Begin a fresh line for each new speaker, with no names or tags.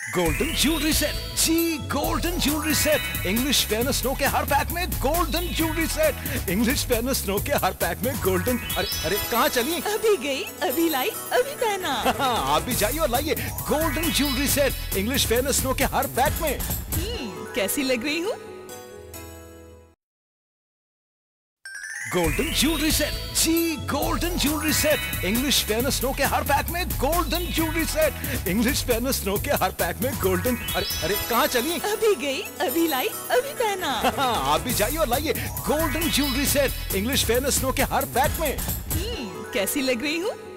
Golden jewellery set. जी golden jewellery set. English fairness snow के हर पैक में golden jewellery set. English fairness snow के हर पैक में गोल्डन। अरे अरे कहाँ चली?
अभी गई, अभी लाई, अभी पहना।
आप भी जाइए और लाइए golden jewellery set English fairness snow के हर पैक में।
कैसी लग रही हूँ?
Golden jewellery set. जी golden jewellery set. English fairness snow के हर पैक में golden jewellery set. English fairness snow के हर पैक में गोल्डन। अरे अरे कहाँ चली?
अभी गई, अभी लाई, अभी पहना।
आप भी जाइए और लाइए golden jewellery set English fairness snow के हर पैक में।
कैसी लग रही हूँ?